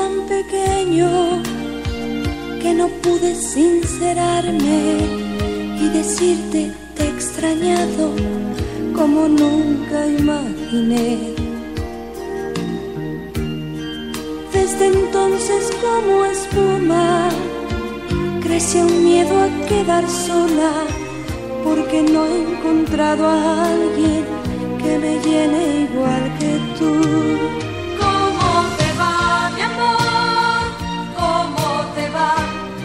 tan pequeño que no pude sincerarme y decirte te he extrañado como nunca imaginé. Desde entonces como espuma creció un miedo a quedar sola, porque no he encontrado a alguien que me llene igual que tú. ¿Cómo te va, mi amor? ¿Cómo te va?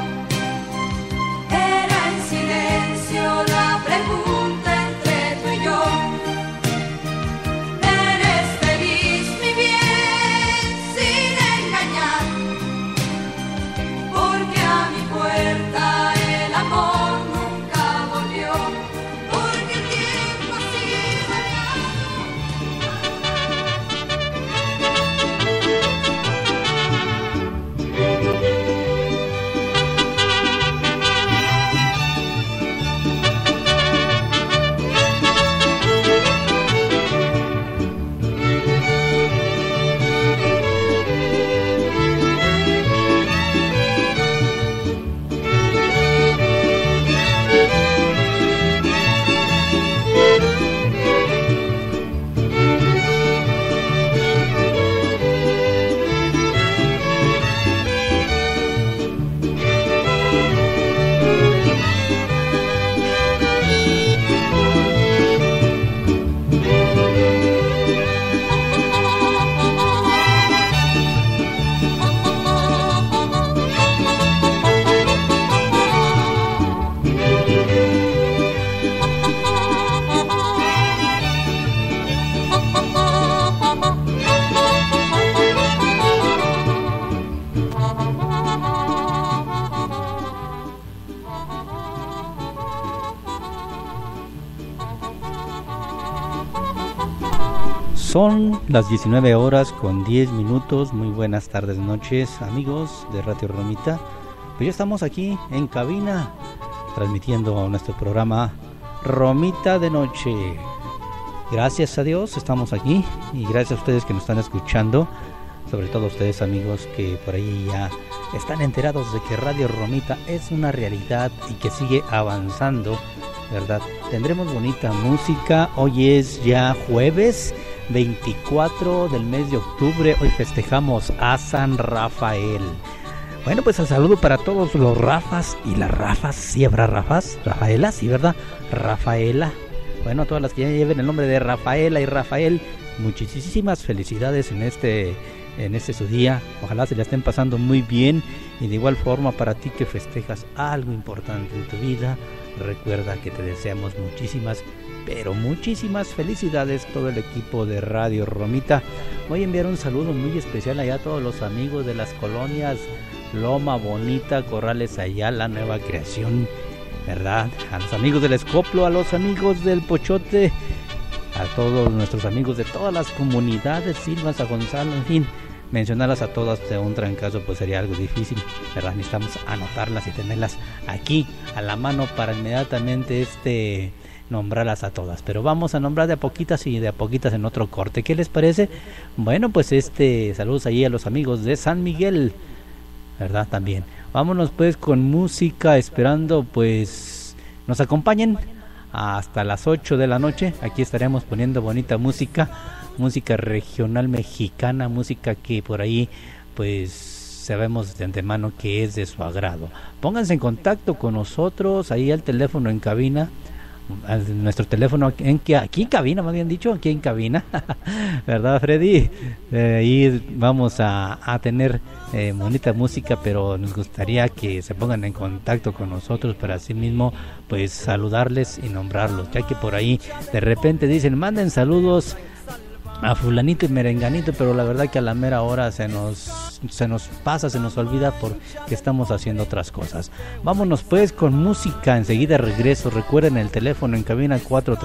Era en silencio la pregunta entre tú y yo. ¿Eres feliz, mi bien, sin engañar? Porque a mi puerta el amor nunca volvió. Porque el tiempo ha sido Son las 19 horas con 10 minutos. Muy buenas tardes, noches, amigos de Radio Romita. Pues ya estamos aquí en cabina transmitiendo nuestro programa Romita de Noche. Gracias a Dios estamos aquí y gracias a ustedes que nos están escuchando, sobre todo ustedes, amigos, que por ahí ya están enterados de que Radio Romita es una realidad y que sigue avanzando, ¿verdad? Tendremos bonita música. Hoy es ya jueves 24 del mes de octubre. Hoy festejamos a San Rafael. Bueno, pues el saludo para todos los Rafas y las Rafas. ¿Sí habrá Rafas? Rafaela, sí, ¿verdad? Rafaela. Bueno, a todas las que ya lleven el nombre de Rafaela y Rafael, muchísimas felicidades en este su día. Ojalá se la estén pasando muy bien. Y de igual forma para ti que festejas algo importante en tu vida, recuerda que te deseamos muchísimas, pero muchísimas felicidades todo el equipo de Radio Romita. Voy a enviar un saludo muy especial allá a todos los amigos de las colonias Loma Bonita, Corrales Ayala, Nueva Creación, ¿verdad? A los amigos del Escoplo, a los amigos del Pochote, a todos nuestros amigos de todas las comunidades, Silvas, a Gonzalo, en fin, mencionarlas a todas de un trancazo pues sería algo difícil, ¿verdad? Necesitamos anotarlas y tenerlas aquí a la mano para inmediatamente nombrarlas a todas, pero vamos a nombrar de a poquitas y de a poquitas en otro corte. ¿Qué les parece? Bueno, pues saludos ahí a los amigos de San Miguel, ¿verdad? También vámonos pues con música, esperando pues nos acompañen hasta las 8 de la noche. Aquí estaremos poniendo bonita música regional mexicana, música que por ahí pues sabemos de antemano que es de su agrado. Pónganse en contacto con nosotros ahí al teléfono en cabina, nuestro teléfono aquí en cabina, más bien dicho, aquí en cabina, ¿verdad, Freddy? Ahí vamos a tener bonita música, pero nos gustaría que se pongan en contacto con nosotros para así mismo pues saludarles y nombrarlos, ya que por ahí de repente dicen manden saludos a fulanito y merenganito, pero la verdad que a la mera hora se nos pasa, se nos olvida porque estamos haciendo otras cosas. Vámonos pues con música, enseguida regreso. Recuerden el teléfono en cabina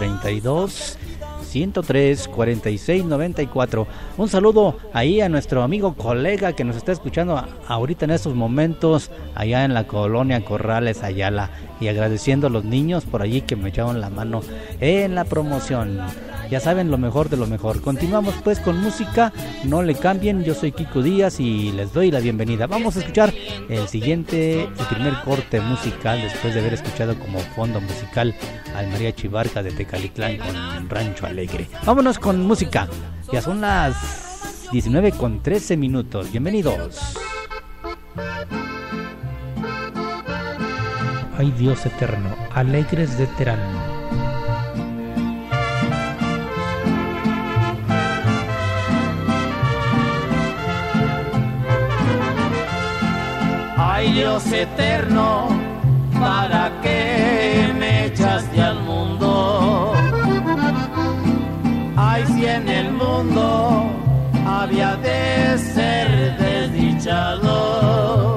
432-103-4694. Un saludo ahí a nuestro amigo colega que nos está escuchando ahorita en estos momentos allá en la colonia Corrales Ayala, y agradeciendo a los niños por allí que me echaron la mano en la promoción. Ya saben, lo mejor de lo mejor. Continuamos pues con música, no le cambien. Yo soy Kiko Díaz y les doy la bienvenida. Vamos a escuchar el primer corte musical después de haber escuchado como fondo musical al Mariachi Barca de Tecalitlán con Rancho Alegre. Vámonos con música. Ya son las 19:13. Bienvenidos. Ay Dios eterno, Alegres de Terán. Ay Dios eterno, ¿para qué me echaste al mundo? Ay, si en el mundo había de ser desdichado,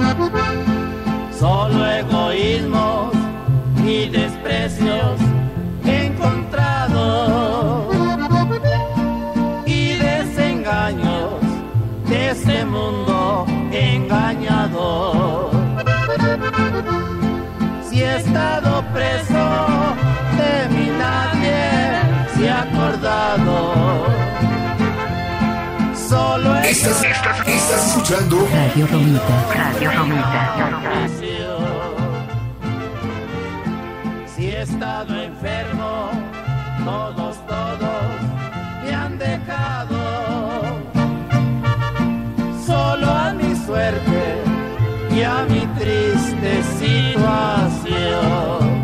solo egoísmos y desprecios he encontrado y desengaños de ese mundo engañado. Si he estado preso, de mí nadie se ha acordado. Solo estás escuchando Radio Romita. Radio Romita. Si he estado enfermo, todos me han dejado. Solo a mi suerte y a mi triste situación.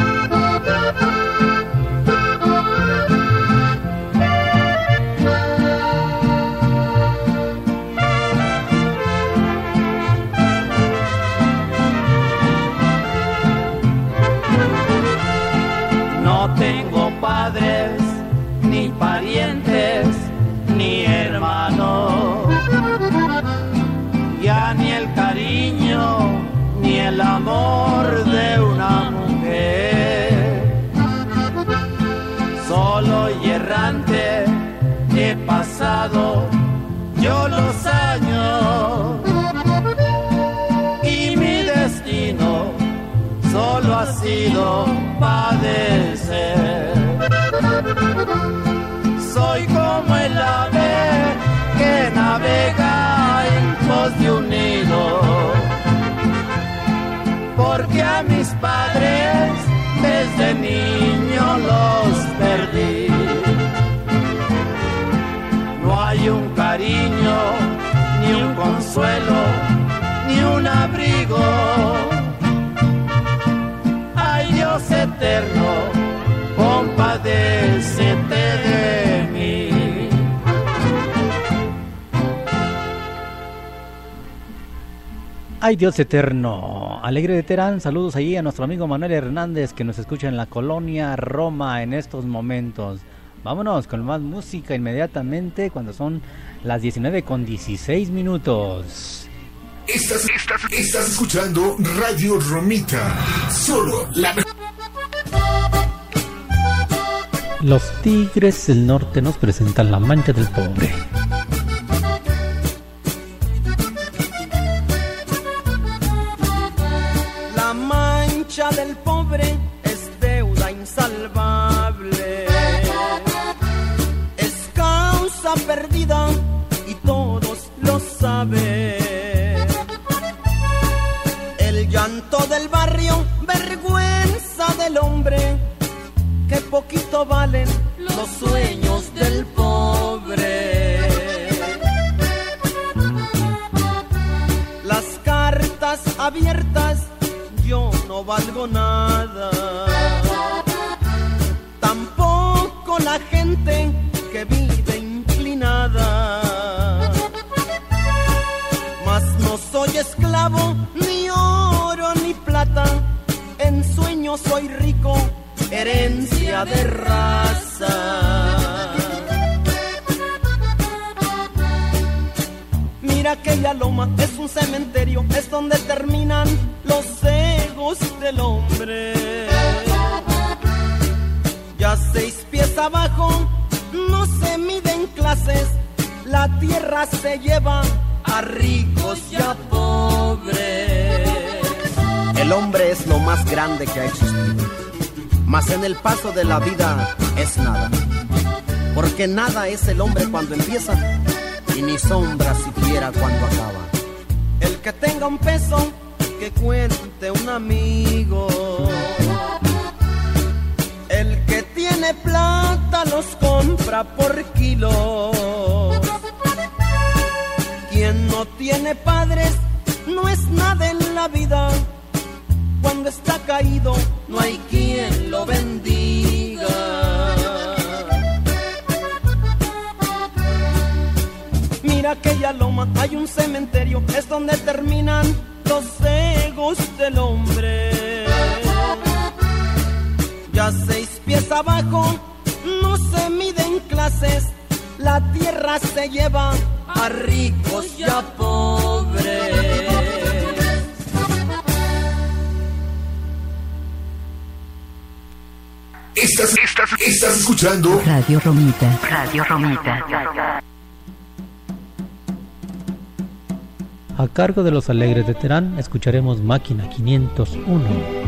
No tengo padres, ni parientes, ni hermanos, ya ni el cariño, ni el amor de una mujer. Solo y errante he pasado yo los años y mi destino solo ha sido padecer. Soy como el ave que navega en pos de un nido, porque a mis padres desde niño los perdí. No hay un cariño, ni un consuelo, ni un abrigo. Ay Dios eterno, compadécete de mí. Ay Dios eterno, Alegre de Terán. Saludos allí a nuestro amigo Manuel Hernández que nos escucha en la colonia Roma en estos momentos. Vámonos con más música inmediatamente cuando son las 19:16. Estás escuchando Radio Romita. Solo la mejor. Los Tigres del Norte nos presentan La Mancha del Pobre. La mancha del pobre es deuda insalvable, es causa perdida y todos lo saben. El llanto del barrio, vergüenza del hombre, que poquito valen los sueños del pobre. Las cartas abiertas, yo no valgo nada, tampoco la gente que vive inclinada. Mas no soy esclavo, ni oro ni plata, en sueños soy rico, herencia de raza. Mira aquella loma, es un cementerio, es donde terminan los egos del hombre. Ya 6 pies abajo, no se miden clases, la tierra se lleva a ricos y a pobres. El hombre es lo más grande que ha existido, mas en el paso de la vida es nada. porque nada es el hombre cuando empieza y ni sombra siquiera cuando acaba. El que tenga un peso, que cuente un amigo. El que tiene plata los compra por kilos. Quien no tiene padres no es nada en la vida. Cuando está caído no hay quien lo bendiga. Mira aquella loma, hay un cementerio, es donde terminan los egos del hombre. Ya 6 pies abajo no se miden clases, la tierra se lleva a ricos y a pobres. Estás escuchando Radio Romita. Radio Romita. A cargo de los Alegres de Terán escucharemos Máquina 501.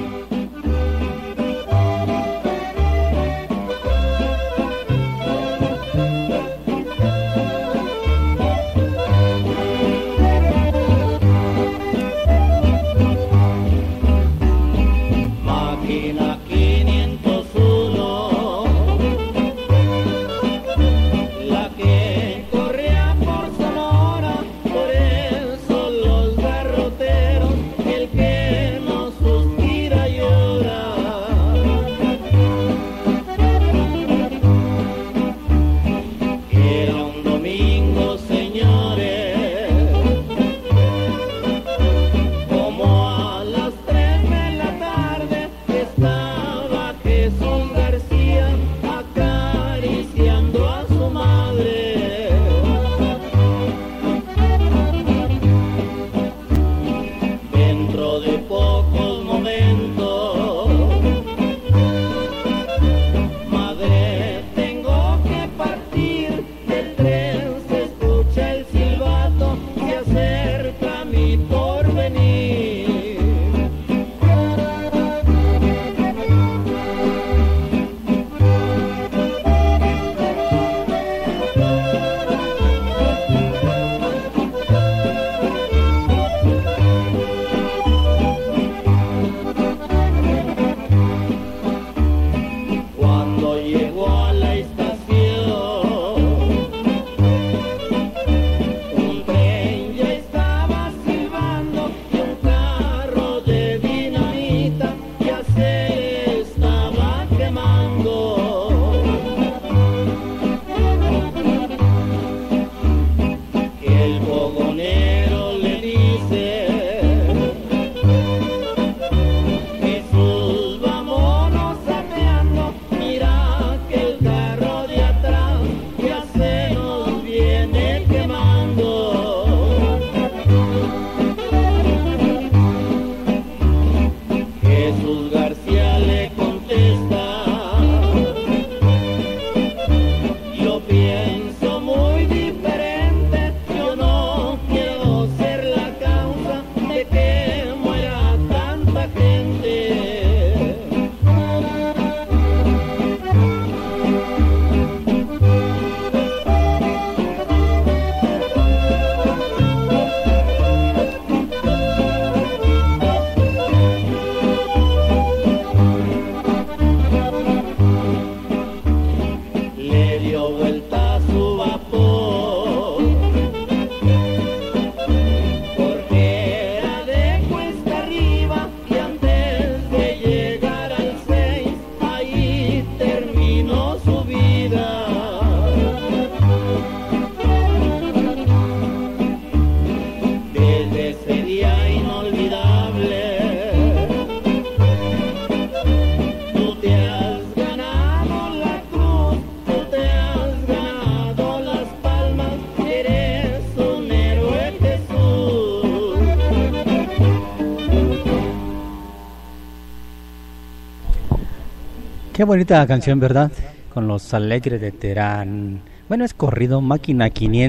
Qué bonita canción, ¿verdad? Con los Alegres de Terán. Bueno, es corrido Máquina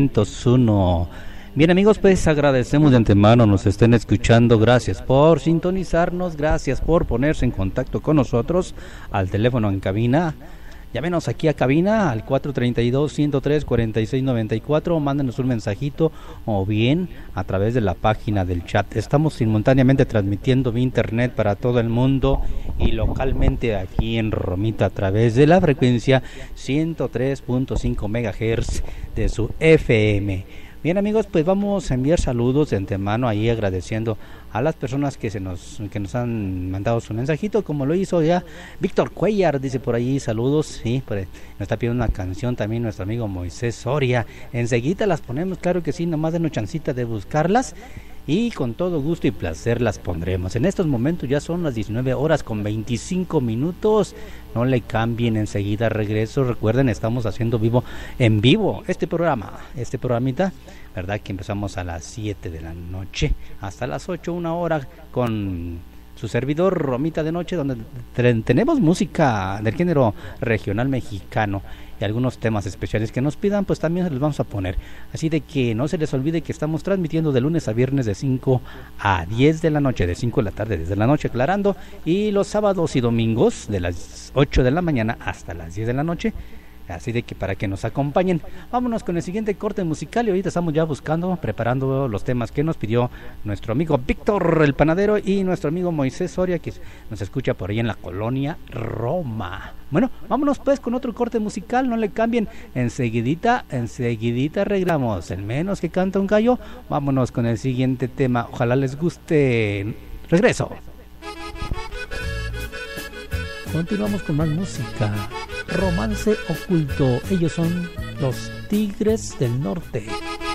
501. Bien, amigos, pues agradecemos de antemano nos estén escuchando. Gracias por sintonizarnos, gracias por ponerse en contacto con nosotros al teléfono en cabina Llámenos aquí a cabina al 432-103-4694, mándenos un mensajito o bien a través de la página del chat. Estamos simultáneamente transmitiendo vía internet para todo el mundo y localmente aquí en Romita a través de la frecuencia 103.5 MHz de su FM. Bien amigos, pues vamos a enviar saludos de antemano ahí agradeciendo a las personas que nos han mandado su mensajito, como lo hizo ya Víctor Cuellar, dice por ahí saludos, sí, pues nos está pidiendo una canción también nuestro amigo Moisés Soria. Enseguida las ponemos, claro que sí, nomás denos chancita de buscarlas y con todo gusto y placer las pondremos. En estos momentos ya son las 19 horas con 25 minutos. No le cambien, enseguida regreso. Recuerden, estamos haciendo en vivo este programita, ¿verdad? Que empezamos a las 7 de la noche hasta las 8, una hora con su servidor Romita de Noche, donde tenemos música del género regional mexicano y algunos temas especiales que nos pidan, pues también se los vamos a poner. Así de que no se les olvide que estamos transmitiendo de lunes a viernes de 5 a 10 de la noche, de 5 de la tarde, desde la noche aclarando, y los sábados y domingos de las 8 de la mañana hasta las 10 de la noche. Así de que para que nos acompañen, vámonos con el siguiente corte musical y ahorita estamos ya preparando los temas que nos pidió nuestro amigo Víctor el Panadero y nuestro amigo Moisés Soria, que nos escucha por ahí en la colonia Roma. Bueno, vámonos pues con otro corte musical, no le cambien, enseguidita arreglamos, el menos que canta un gallo. Vámonos con el siguiente tema, ojalá les guste. Regreso. Continuamos con más música. Romance oculto, ellos son los Tigres del Norte.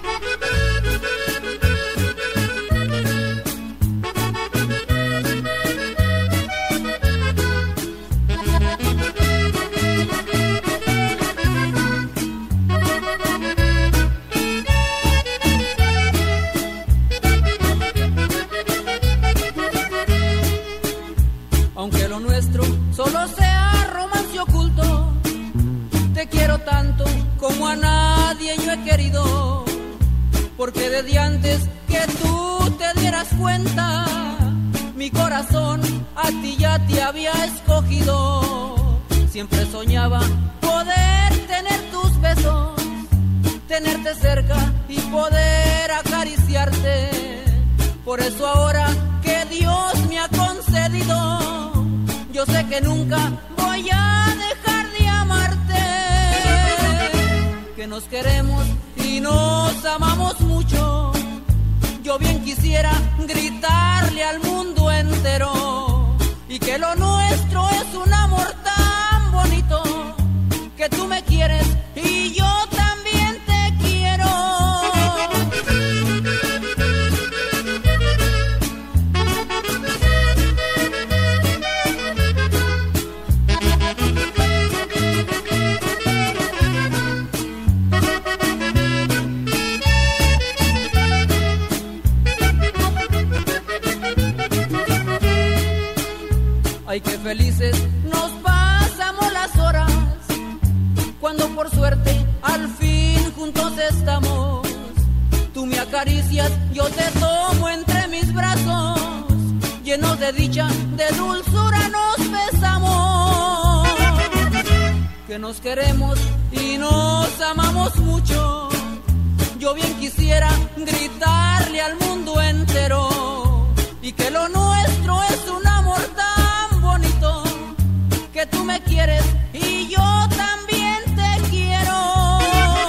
Aunque lo nuestro solo sea romance oculto, te quiero tanto como a nadie yo he querido, porque desde antes que tú te dieras cuenta, mi corazón a ti ya te había escogido. Siempre soñaba poder tener tus besos, tenerte cerca y poder acariciarte. Por eso ahora que Dios me ha concedido, yo sé que nunca voy a dejar de amarte, que nos queremos y nos amamos mucho. Yo bien quisiera gritarle al mundo entero, y que lo nuestro es un amor tan bonito, que tú me quieres y yo también te quiero. Ay, qué felices nos pasamos las horas, cuando por suerte al fin juntos estamos. Tú me acaricias, yo te tomo entre mis brazos, llenos de dicha, de dulzura nos besamos. Que nos queremos y nos amamos mucho, yo bien quisiera gritarle al mundo entero, y que lo nuestro es un amor tan bonito, que tú me quieres y yo también te quiero.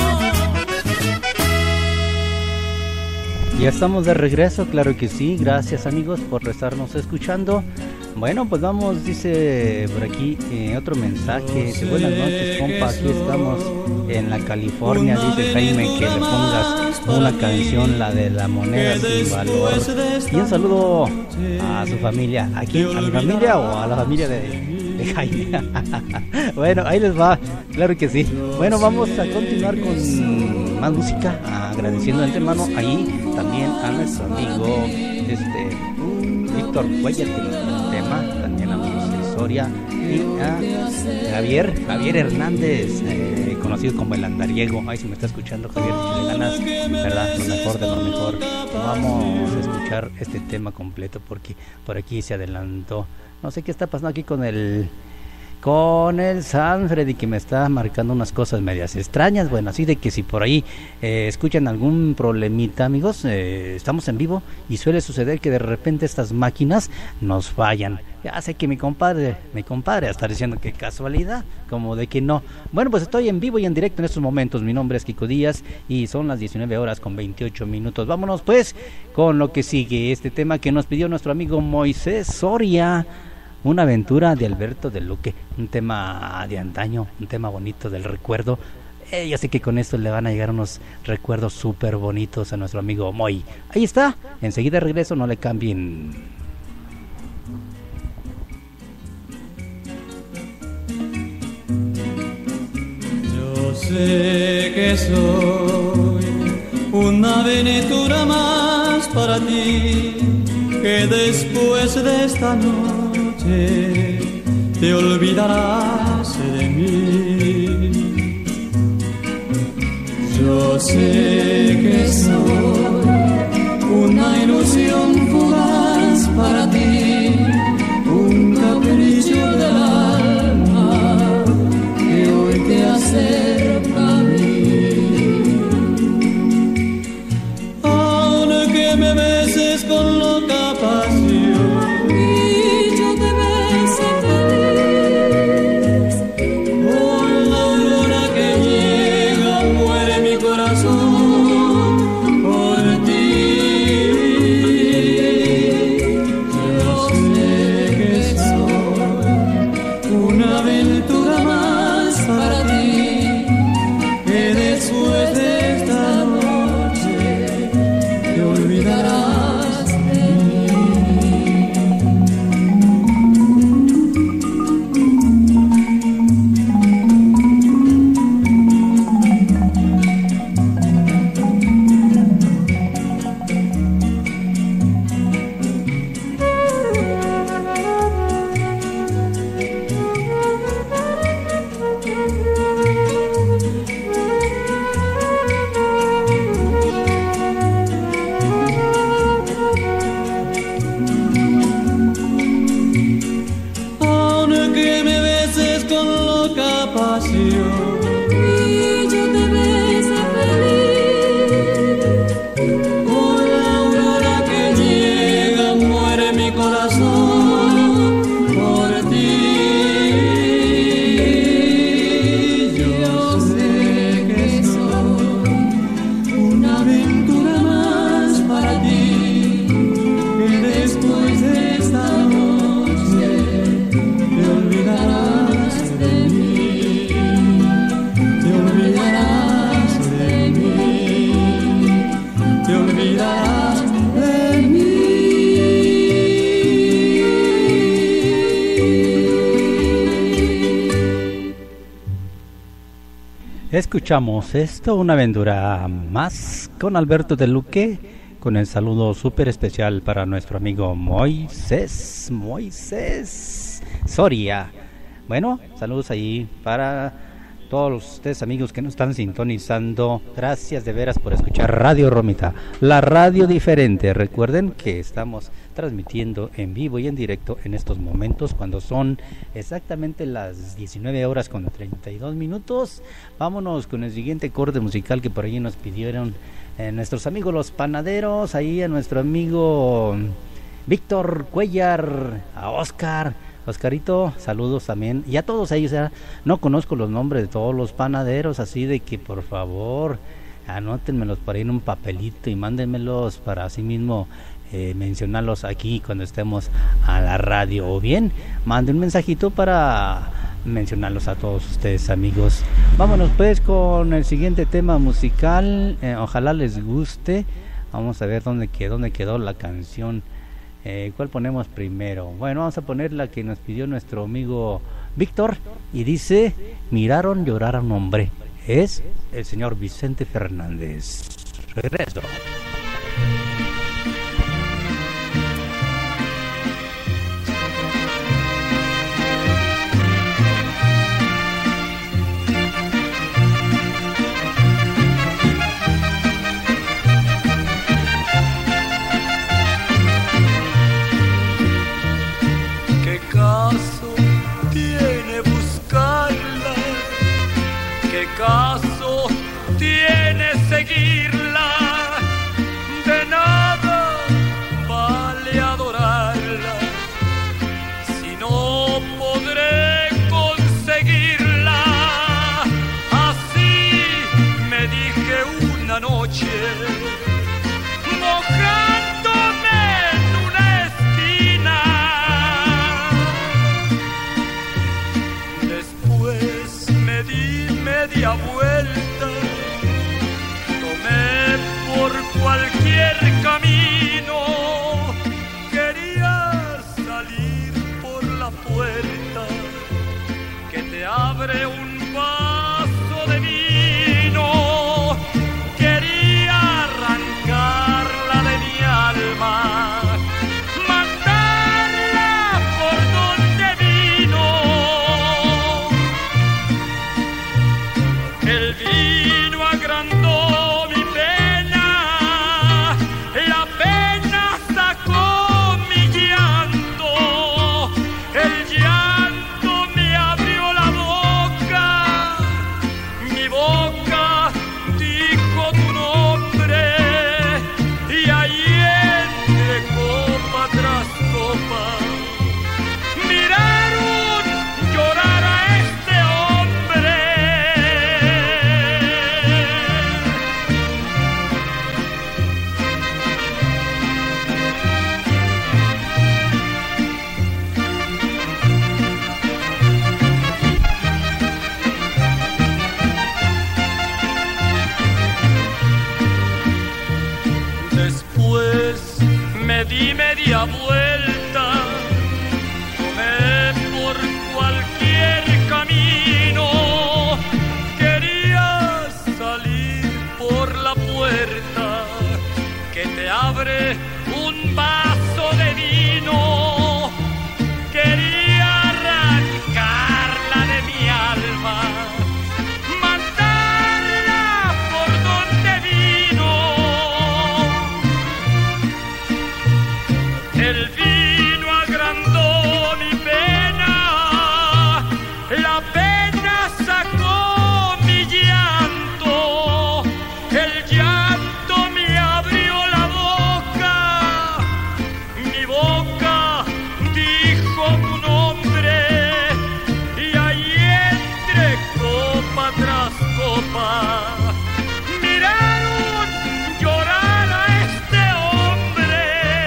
Ya estamos de regreso, claro que sí. Gracias amigos por estarnos escuchando. Bueno, pues vamos, dice por aquí otro mensaje. Dice, buenas noches, compa, aquí estamos en la California. Dice Jaime que le pongas una canción, la de la moneda sin valor. Y un saludo a su familia. ¿Aquí a mi familia o a la familia de Jaime? Bueno, ahí les va, claro que sí. Bueno, vamos a continuar con más música, agradeciendo de antemano ahí también a nuestro amigo Víctor Cuellar, que nos dio un tema, también a Moisés Soria y a Javier Hernández, conocido como el Andariego. Ay, si me está escuchando Javier, si le ganas, ¿verdad? Lo mejor de lo mejor. Vamos a escuchar este tema completo porque por aquí se adelantó. No sé qué está pasando aquí con el con el Sanfredi, que me está marcando unas cosas medias extrañas. Bueno, así de que si por ahí escuchan algún problemita, amigos, estamos en vivo y suele suceder que de repente estas máquinas nos fallan. Ya sé que mi compadre está diciendo que casualidad, como de que no. Bueno, pues estoy en vivo y en directo en estos momentos. Mi nombre es Kiko Díaz y son las 19 horas con 28 minutos. Vámonos pues con lo que sigue, este tema que nos pidió nuestro amigo Moisés Soria. Una aventura de Alberto de Luque, un tema de antaño, un tema bonito del recuerdo. Yo sé que con esto le van a llegar unos recuerdos súper bonitos a nuestro amigo Moy. Ahí está, enseguida regreso, no le cambien. Yo sé que soy una aventura más para ti, que después de esta noche te olvidarás de mí. Yo sé que soy una ilusión fugaz para ti, un capricho del alma que hoy te acerca a mí. Aunque me beses con loca pasión, Escuchamos esto, una aventura más con Alberto de Luque, con el saludo súper especial para nuestro amigo Moisés Soria. Bueno, saludos ahí para todos ustedes amigos que nos están sintonizando. Gracias de veras por escuchar Radio Romita, la radio diferente. Recuerden que estamos transmitiendo en vivo y en directo en estos momentos cuando son exactamente las 19 horas con 32 minutos. Vámonos con el siguiente corte musical que por ahí nos pidieron nuestros amigos los panaderos. Ahí a nuestro amigo Víctor Cuellar, a Oscarito, saludos también, y a todos ellos. No conozco los nombres de todos los panaderos, así de que por favor anótenmelos por ahí en un papelito y mándenmelos para así mismo mencionarlos aquí cuando estemos a la radio, o bien manden un mensajito para mencionarlos a todos ustedes amigos. Vámonos pues con el siguiente tema musical, ojalá les guste. Vamos a ver dónde quedó la canción. ¿Cuál ponemos primero? Bueno, vamos a poner la que nos pidió nuestro amigo Víctor y dice: miraron, lloraron, hombre. Es el señor Vicente Fernández. Regreso. ¿Qué caso tiene caso tiene seguirla, de nada vale adorarla, si no podré conseguirla. Así me dije una noche, mojándome en una esquina. Después me di media vuelta, tomé por cualquier camino, quería salir por la puerta que te abre un vaso de vino, quería arrancarla de mi alma, mandarla por donde vino. El vino agrandó mi pena, la pena sacó mi llanto, el llanto me abrió la boca, mi boca dijo tu nombre, y ahí entre copa tras copa miraron llorar a este hombre. Después me di media vuelta, tomé por cualquier camino, quería salir por la puerta que te abre un vaso de vino, quería arrancarla de mi alma, mandarla por donde vino. El vino agrandó mi pena, la pena sacó mi llanto, el llanto me abrió la boca, mi boca dijo tu nombre, y ahí entre copa tras copa miraron llorar a este hombre.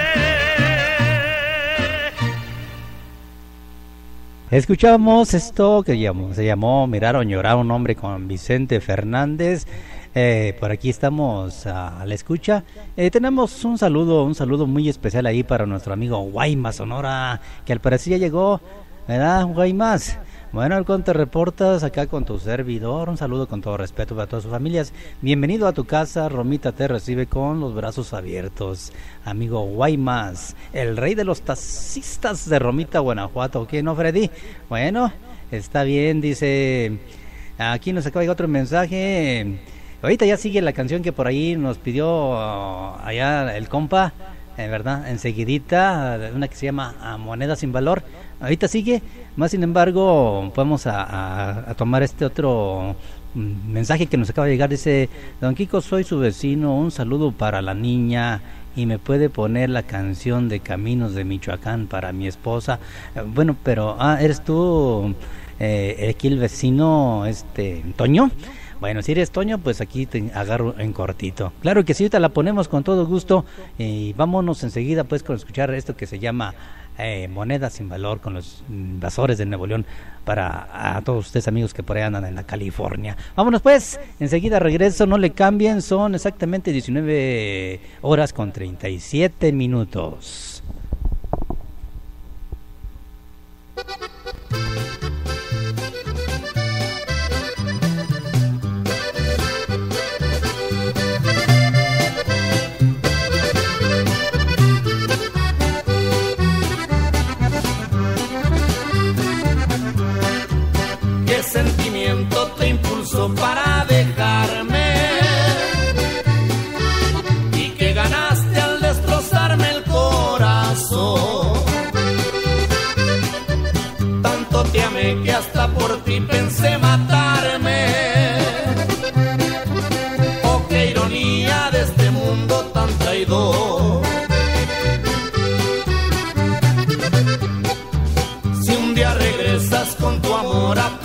Escuchamos esto que se llamó Miraron llorar un hombre con Vicente Fernández. Por aquí estamos a la escucha. Tenemos un saludo muy especial ahí para nuestro amigo Guaymas Sonora, que al parecer ya llegó, ¿verdad, Guaymas? Bueno, el Conte Reportas acá con tu servidor. Un saludo con todo respeto para todas sus familias. Bienvenido a tu casa. Romita te recibe con los brazos abiertos. Amigo Guaymas, el rey de los taxistas de Romita, Guanajuato. ¿Qué no, Freddy? Bueno, está bien, dice. Aquí nos acaba de llegar otro mensaje. Ahorita ya sigue la canción que por ahí nos pidió allá el compa, ¿verdad? Enseguidita, una que se llama Moneda sin Valor. Ahorita sigue, más sin embargo, vamos a tomar este otro mensaje que nos acaba de llegar. Dice: Don Kiko, soy su vecino, un saludo para la niña, y me puede poner la canción de Caminos de Michoacán para mi esposa. Bueno, pero, ¿eres tú aquí el vecino, Toño? Bueno, si eres Toño, pues aquí te agarro en cortito. Claro que sí, ahorita la ponemos con todo gusto, y vámonos enseguida pues con escuchar esto que se llama Moneda sin Valor, con los Invasores de Nuevo León, para a todos ustedes amigos que por ahí andan en la California. Vámonos pues, enseguida regreso, no le cambien, son exactamente 19 horas con 37 minutos. Sentimiento te impulsó para dejarme, y que ganaste al destrozarme el corazón. Tanto te amé que hasta por ti pensé matarme. con tu amor a